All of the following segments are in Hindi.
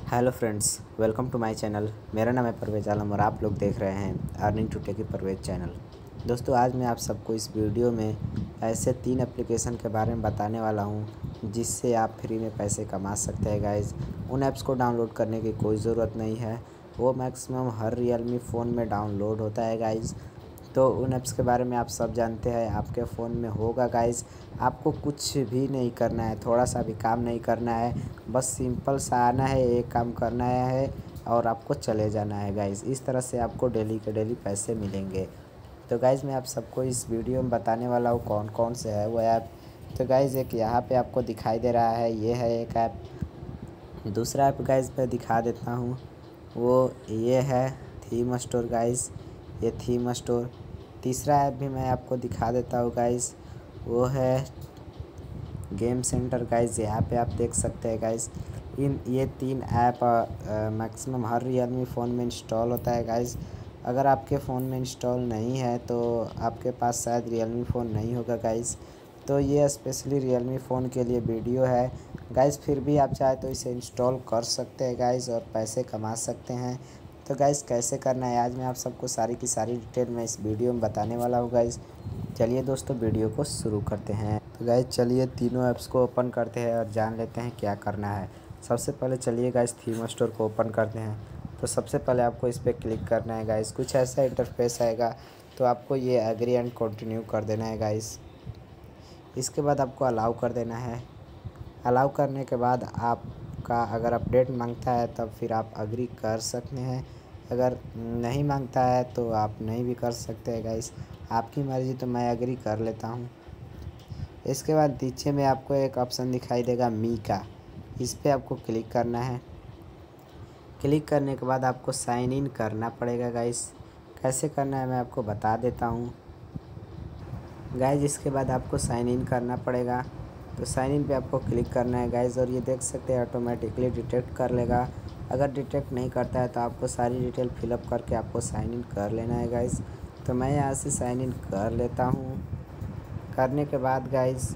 Hello friends, welcome to my channel. मेरा नाम है परवेज आलम और आप लोग देख रहे हैं earning to tech Parvez channel. दोस्तों, आज मैं आप सबको इस वीडियो में ऐसे 3 एप्लीकेशन के बारे में बताने वाला हूं जिससे आप फ्री में पैसे कमा सकते हैं गाइज़। उन ऐप्स को डाउनलोड करने की कोई ज़रूरत नहीं है, वो मैक्सिमम हर रियलमी फ़ोन में डाउनलोड होता है गाइज़। तो उन ऐप्स के बारे में आप सब जानते हैं, आपके फ़ोन में होगा गाइज़। आपको कुछ भी नहीं करना है, थोड़ा सा भी काम नहीं करना है, बस सिंपल सा आना है, एक काम करना है और आपको चले जाना है गाइज़। इस तरह से आपको डेली के डेली पैसे मिलेंगे। तो गाइज़, मैं आप सबको इस वीडियो में बताने वाला हूँ कौन कौन से है वो ऐप। तो गाइज़, एक यहाँ पे आपको दिखाई दे रहा है, ये है एक ऐप। दूसरा ऐप गाइज़ मैं दिखा देता हूँ, वो ये है थीम स्टोर गाइज़, ये थीम स्टोर। तीसरा ऐप भी मैं आपको दिखा देता हूँ गाइज़, वो है गेम सेंटर गाइज़। यहाँ पे आप देख सकते हैं गाइज़, ये 3 ऐप मैक्सिमम हर रियलमी फ़ोन में इंस्टॉल होता है गाइज़। अगर आपके फ़ोन में इंस्टॉल नहीं है तो आपके पास शायद रियलमी फ़ोन नहीं होगा गाइज़। तो ये स्पेशली रियलमी फ़ोन के लिए वीडियो है गाइज़। फिर भी आप चाहे तो इसे इंस्टॉल कर सकते हैं गाइज़ और पैसे कमा सकते हैं। तो गाइज़, कैसे करना है आज मैं आप सबको सारी की सारी डिटेल में इस वीडियो में बताने वाला हूँ गाइज़। चलिए दोस्तों, वीडियो को शुरू करते हैं। तो गाइज़, चलिए तीनों ऐप्स को ओपन करते हैं और जान लेते हैं क्या करना है। सबसे पहले चलिए गाइज़ थीम स्टोर को ओपन करते हैं। तो सबसे पहले आपको इस पर क्लिक करना है गाइज़। कुछ ऐसा इंटरफेस आएगा, तो आपको ये एग्री एंड कंटिन्यू कर देना है गाइज़। इसके बाद आपको अलाउ कर देना है। अलाउ करने के बाद आपका अगर अपडेट मांगता है तब फिर आप अग्री कर सकते हैं, अगर नहीं मांगता है तो आप नहीं भी कर सकते हैं गाइज़, आपकी मर्ज़ी। तो मैं अग्री कर लेता हूँ। इसके बाद नीचे में आपको एक ऑप्शन दिखाई देगा मी का, इस पर आपको क्लिक करना है। क्लिक करने के बाद आपको साइन इन करना पड़ेगा गाइज़। कैसे करना है मैं आपको बता देता हूँ गाइज़। इसके बाद आपको साइन इन करना पड़ेगा, तो साइन इन पे आपको क्लिक करना है गाइज़। और ये देख सकते हैं ऑटोमेटिकली डिटेक्ट कर लेगा। अगर डिटेक्ट नहीं करता है तो आपको सारी डिटेल फिलअप करके आपको साइन इन कर लेना है गाइज़। तो मैं यहाँ से साइन इन कर लेता हूँ। करने के बाद गाइज़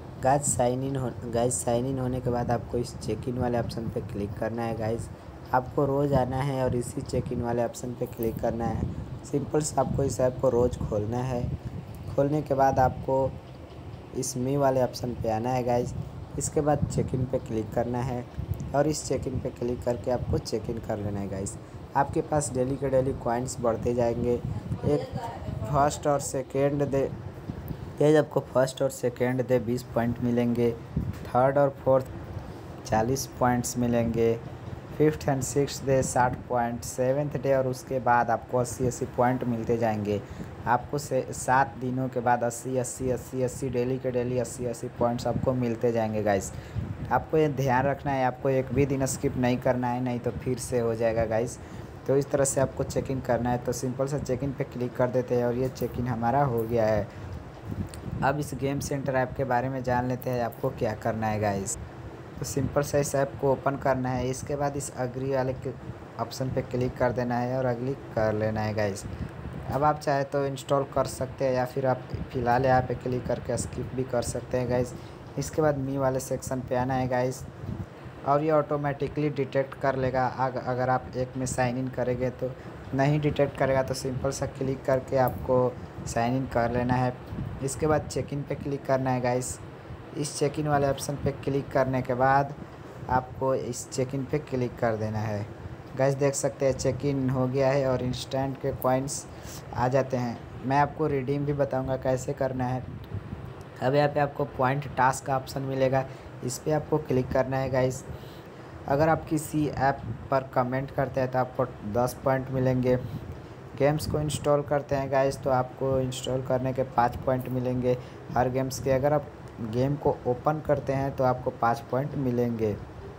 साइन इन होने के बाद आपको इस चेक इन वाले ऑप्शन पे क्लिक करना है गाइज़। आपको रोज़ आना है और इसी चेक इन वाले ऑप्शन पे क्लिक करना है। सिंपल से आपको इस ऐप को रोज़ खोलना है। खोलने के बाद आपको इस मी वाले ऑप्शन पे आना है गाइज़। इसके बाद चेक इन पे क्लिक करना है और इस चेक इन पे क्लिक करके आपको चेक इन कर लेना है गाइज़। आपके पास डेली के डेली कॉइन्स बढ़ते जाएंगे। एक फर्स्ट और सेकेंड डे आपको फर्स्ट और सेकेंड डे 20 पॉइंट मिलेंगे। थर्ड और फोर्थ 40 पॉइंट्स मिलेंगे। Fifth and sixth day 60 point. Seventh day और उसके बाद आपको 80-80 पॉइंट मिलते जाएंगे। आपको 7 दिनों के बाद 80-80 डेली के डेली 80-80 पॉइंट्स आपको मिलते जाएंगे गाइज़। आपको ये ध्यान रखना है, आपको एक भी दिन स्किप नहीं करना है, नहीं तो फिर से हो जाएगा गाइज़। तो इस तरह से आपको चेक इन करना है। तो सिंपल सा चेक इन पे क्लिक कर देते हैं और ये चेक इन हमारा हो गया है। अब इस गेम सेंटर ऐप के बारे में जान लेते हैं आपको क्या करना है गाइज़। तो सिंपल सा इस ऐप को ओपन करना है। इसके बाद इस अग्री वाले के ऑप्शन पे क्लिक कर देना है और अग्री कर लेना है गाइज़। अब आप चाहे तो इंस्टॉल कर सकते हैं या फिर आप फ़िलहाल यहाँ पे क्लिक करके स्किप भी कर सकते हैं गाइज़। इसके बाद मी वाले सेक्शन पे आना है गाइज़ और ये ऑटोमेटिकली डिटेक्ट कर लेगा। अगर आप एक में साइन इन करेंगे तो नहीं डिटेक्ट करेगा, तो सिंपल सा क्लिक करके आपको साइन इन कर लेना है। इसके बाद चेक इन पे क्लिक करना है गाइज़। इस चेक इन वाले ऑप्शन पे क्लिक करने के बाद आपको इस चेक इन पे क्लिक कर देना है गाइज़। देख सकते हैं चेक इन हो गया है और इंस्टेंट के कॉइन्स आ जाते हैं। मैं आपको रिडीम भी बताऊंगा कैसे करना है। अब यहाँ पे आपको पॉइंट टास्क का ऑप्शन मिलेगा, इस पर आपको क्लिक करना है गाइज़। अगर आप किसी ऐप पर कमेंट करते हैं तो आपको 10 पॉइंट मिलेंगे। गेम्स को इंस्टॉल करते हैं गाइज़ तो आपको इंस्टॉल करने के 5 पॉइंट मिलेंगे हर गेम्स के। अगर आप गेम को ओपन करते हैं तो आपको 5 पॉइंट मिलेंगे।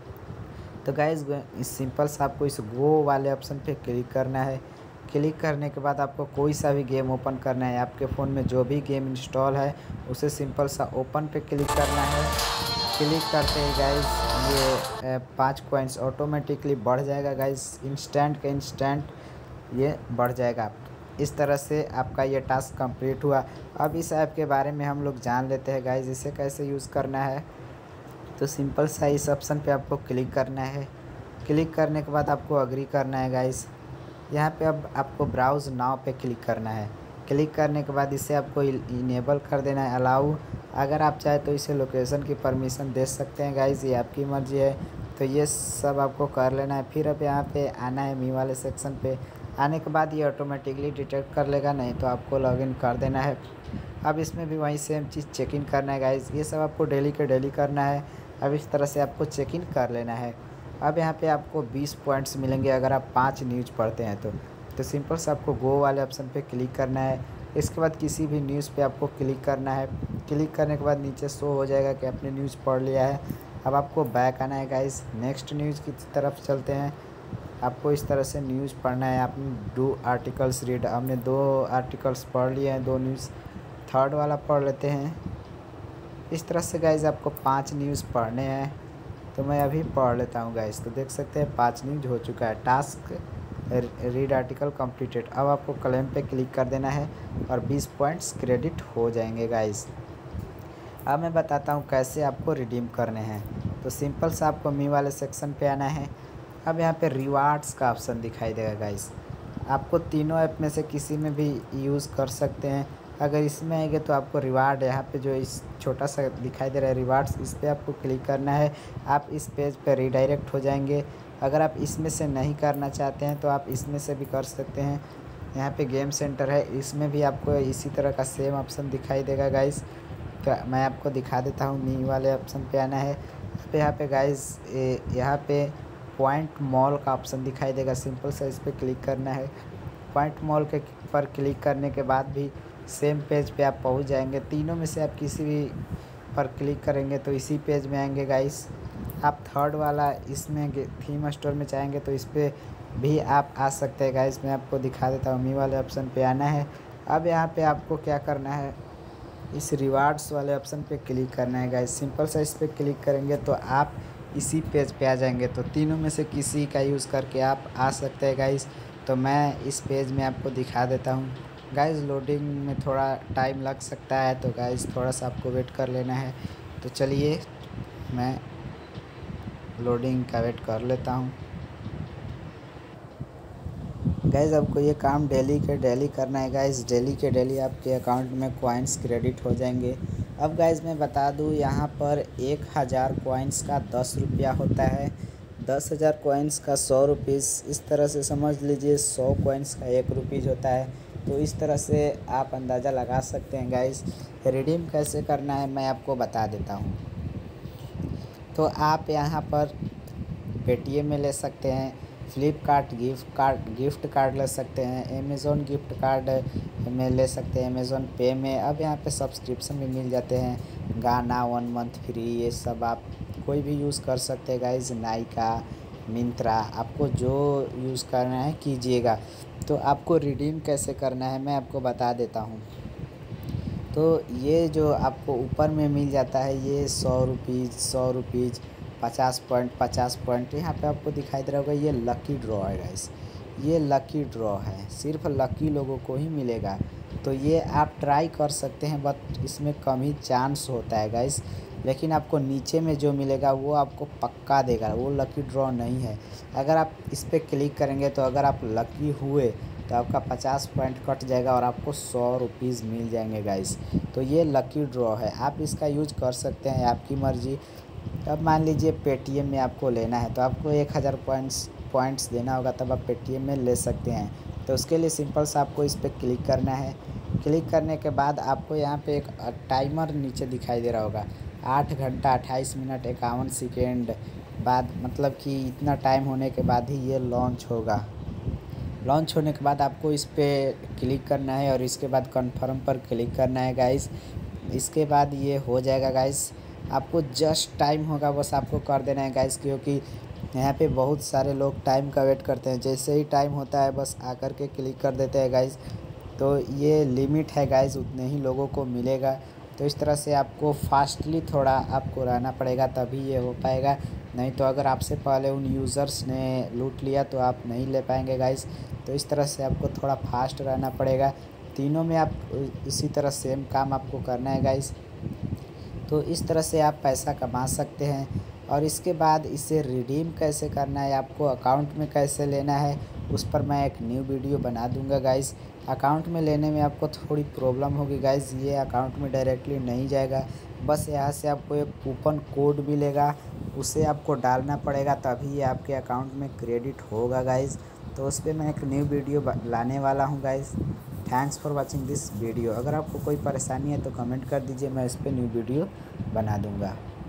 तो गाइज़, सिंपल सा आपको इस गो वाले ऑप्शन पे क्लिक करना है। क्लिक करने के बाद आपको कोई सा भी गेम ओपन करना है। आपके फ़ोन में जो भी गेम इंस्टॉल है उसे सिंपल सा ओपन पे क्लिक करना है। क्लिक करते ही गाइज़ ये 5 कॉइन्स ऑटोमेटिकली बढ़ जाएगा गाइज़। इंस्टेंट के इंस्टेंट ये बढ़ जाएगा। इस तरह से आपका ये टास्क कंप्लीट हुआ। अब इस ऐप के बारे में हम लोग जान लेते हैं गाइज़, इसे कैसे यूज़ करना है। तो सिंपल सा इस ऑप्शन पे आपको क्लिक करना है क्लिक करने के बाद आपको अग्री करना है गाइस। यहाँ पे अब आपको ब्राउज़ नाउ पे क्लिक करना है। क्लिक करने के बाद इसे आपको इनेबल कर देना है अलाउ। अगर आप चाहे तो इसे लोकेशन की परमिशन दे सकते हैं गाइस, ये आपकी मर्ज़ी है। तो ये सब आपको कर लेना है। फिर अब यहाँ पे आना है मी वाले सेक्शन पे। आने के बाद ये ऑटोमेटिकली डिटेक्ट कर लेगा, नहीं तो आपको लॉगिन कर देना है। अब इसमें भी वही सेम चीज़ चेक इन करना है गाइस। ये सब आपको डेली के डेली करना है। अब इस तरह से आपको चेक इन कर लेना है। अब यहाँ पे आपको 20 पॉइंट्स मिलेंगे अगर आप 5 न्यूज़ पढ़ते हैं तो सिंपल से आपको गो वाले ऑप्शन पे क्लिक करना है। इसके बाद किसी भी न्यूज़ पे आपको क्लिक करना है। क्लिक करने के बाद नीचे शो हो जाएगा कि आपने न्यूज़ पढ़ लिया है। अब आपको बैक आना है गाइस। नेक्स्ट न्यूज़ की तरफ चलते हैं। आपको इस तरह से न्यूज़ पढ़ना है। आपने 2 आर्टिकल्स रीड, हमने 2 आर्टिकल्स पढ़ लिए हैं, 2 न्यूज़, थर्ड वाला पढ़ लेते हैं। इस तरह से गाइस आपको 5 न्यूज़ पढ़ने हैं। तो मैं अभी पढ़ लेता हूँ गाइस। तो देख सकते हैं 5 न्यूज़ हो चुका है। Task read article completed. अब आपको क्लेम पे क्लिक कर देना है और 20 पॉइंट्स क्रेडिट हो जाएंगे गाइस। अब मैं बताता हूँ कैसे आपको रिडीम करने हैं। तो सिंपल से आपको मी वाले सेक्शन पे आना है। अब यहाँ पे रिवार्ड्स का ऑप्शन दिखाई देगा गाइस। आपको तीनों ऐप में से किसी में भी यूज़ कर सकते हैं। अगर इसमें आएंगे तो आपको रिवार्ड, यहाँ पे जो इस छोटा सा दिखाई दे रहा है रिवार्ड्स, इस पर आपको क्लिक करना है। आप इस पेज पे रीडायरेक्ट हो जाएंगे। अगर आप इसमें से नहीं करना चाहते हैं तो आप इसमें से भी कर सकते हैं। यहाँ पे गेम सेंटर है, इसमें भी आपको इसी तरह का सेम ऑप्शन दिखाई देगा गाइस। तो मैं आपको दिखा देता हूँ। मी वाले ऑप्शन पे आना है। तो यहाँ पे गाइस यहाँ पे पॉइंट मॉल का ऑप्शन दिखाई देगा। सिंपल से इस पर क्लिक करना है। पॉइंट मॉल के पर क्लिक करने के बाद भी सेम पेज पे आप पहुंच जाएंगे। तीनों में से आप किसी भी पर क्लिक करेंगे तो इसी पेज में आएंगे गाइस। आप थर्ड वाला इसमें थीम स्टोर में चाहेंगे तो इस पर भी आप आ सकते हैं गाइस। मैं आपको दिखा देता हूँ। मी वाले ऑप्शन पे आना है। अब यहाँ पे आपको क्या करना है, इस रिवार्ड्स वाले ऑप्शन पे क्लिक करना है गाइस। सिंपल सा इस पर क्लिक करेंगे तो आप इसी पेज पे आ जाएंगे। तो तीनों में से किसी का यूज़ करके आप आ सकते हैं गाइस। तो मैं इस पेज में आपको दिखा देता हूँ गाइस। लोडिंग में थोड़ा टाइम लग सकता है तो गाइस थोड़ा सा आपको वेट कर लेना है। तो चलिए मैं लोडिंग का वेट कर लेता हूँ गाइस। आपको ये काम डेली के डेली करना है गाइस। डेली के डेली आपके अकाउंट में कॉइन्स क्रेडिट हो जाएंगे। अब गाइस मैं बता दूँ, यहाँ पर 1000 कॉइन्स का 10 रुपया होता है, 10,000 कॉइन्स का 100 रुपीज़। इस तरह से समझ लीजिए 100 कॉइन्स का 1 रुपीज़ होता है। तो इस तरह से आप अंदाज़ा लगा सकते हैं गाइस। रिडीम कैसे करना है मैं आपको बता देता हूँ। तो आप यहाँ पर पेटीएम में ले सकते हैं, फ्लिपकार्ट गिफ्ट कार्ड ले सकते हैं, अमेज़ॉन गिफ्ट कार्ड में ले सकते हैं, अमेज़ॉन पे में। अब यहाँ पे सब्सक्रिप्शन भी मिल जाते हैं, गाना 1 मंथ फ्री, ये सब आप कोई भी यूज़ कर सकते हैं गाइस। नायका, मिंत्रा, आपको जो यूज़ करना है कीजिएगा। तो आपको रिडीम कैसे करना है मैं आपको बता देता हूँ। तो ये जो आपको ऊपर में मिल जाता है ये 100 रुपीज़, 100 रुपीज़, 50 पॉइंट, 50 पॉइंट, यहाँ पे आपको दिखाई दे रहा होगा ये लकी ड्रॉ है गाइस। ये लकी ड्रॉ है, सिर्फ लकी लोगों को ही मिलेगा। तो ये आप ट्राई कर सकते हैं, बट इसमें कम ही चांस होता है गाइस। लेकिन आपको नीचे में जो मिलेगा वो आपको पक्का देगा, वो लकी ड्रॉ नहीं है। अगर आप इस पर क्लिक करेंगे तो अगर आप लकी हुए तो आपका 50 पॉइंट कट जाएगा और आपको 100 रुपीज़ मिल जाएंगे गाइस। तो ये लकी ड्रॉ है, आप इसका यूज कर सकते हैं, आपकी मर्ज़ी। अब मान लीजिए पेटीएम में आपको लेना है तो आपको 1000 पॉइंट्स देना होगा, तब आप पेटीएम में ले सकते हैं। तो उसके लिए सिंपल सा आपको इस पर क्लिक करना है। क्लिक करने के बाद आपको यहाँ पे एक टाइमर नीचे दिखाई दे रहा होगा, 8 घंटा 28 मिनट 51 सेकेंड बाद, मतलब कि इतना टाइम होने के बाद ही ये लॉन्च होगा। लॉन्च होने के बाद आपको इस पर क्लिक करना है और इसके बाद कन्फर्म पर क्लिक करना है गाइस। इसके बाद ये हो जाएगा गाइस। आपको जस्ट टाइम होगा बस आपको कर देना है गाइस, क्योंकि यहाँ पे बहुत सारे लोग टाइम का वेट करते हैं। जैसे ही टाइम होता है बस आकर के क्लिक कर देते हैं गाइस। तो ये लिमिट है गाइस, उतने ही लोगों को मिलेगा। तो इस तरह से आपको फास्टली थोड़ा आपको रहना पड़ेगा तभी ये हो पाएगा, नहीं तो अगर आपसे पहले उन यूज़र्स ने लूट लिया तो आप नहीं ले पाएंगे गाइस। तो इस तरह से आपको थोड़ा फास्ट रहना पड़ेगा। तीनों में आप इसी तरह सेम काम आपको करना है गाइस। तो इस तरह से आप पैसा कमा सकते हैं। और इसके बाद इसे रिडीम कैसे करना है, आपको अकाउंट में कैसे लेना है, उस पर मैं एक न्यू वीडियो बना दूंगा गाइस। अकाउंट में लेने में आपको थोड़ी प्रॉब्लम होगी गाइस, ये अकाउंट में डायरेक्टली नहीं जाएगा। बस यहाँ से आपको एक कूपन कोड मिलेगा, उसे आपको डालना पड़ेगा, तभी ये आपके अकाउंट में क्रेडिट होगा गाइस। तो उस पर मैं एक न्यू वीडियो लाने वाला हूँ guys. Thanks for watching this video. अगर आपको कोई परेशानी है तो कमेंट कर दीजिए, मैं इस पर न्यू वीडियो बना दूँगा।